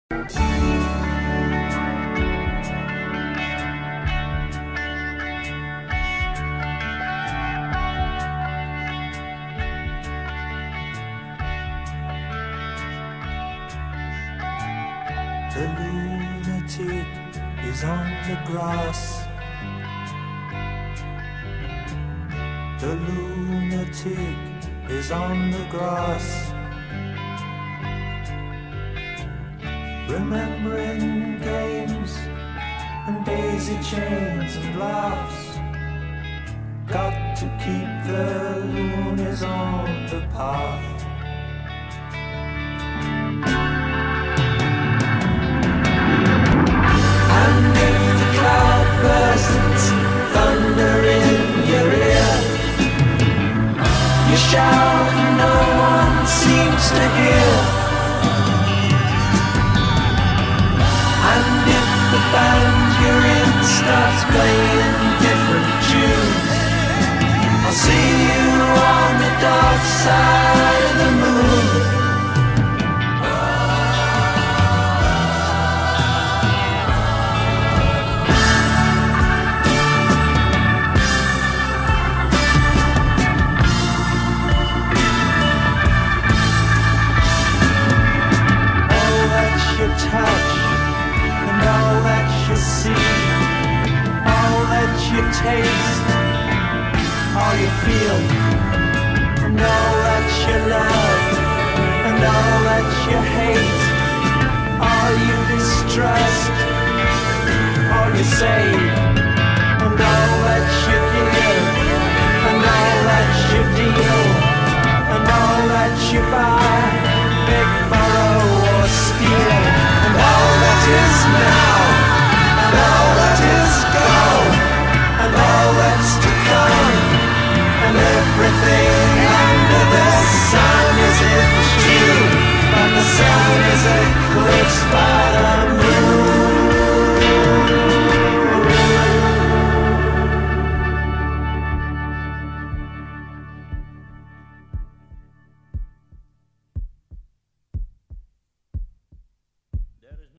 The lunatic is on the grass. The lunatic is on the grass, remembering games and daisy chains and laughs. Got to keep the loonies on the path. And if the cloud bursts, thunder in your ear, you shout and no one seems to hear. And if the band you're in starts playing different tunes, I'll see you on the dark side of the moon. Touch and all that you see, all that you taste, all you feel, and all that you love, and all that you hate, all you distrust, all you save, and all that you give, and all that you deal, and all that you buy, big, borrow or steal. All that is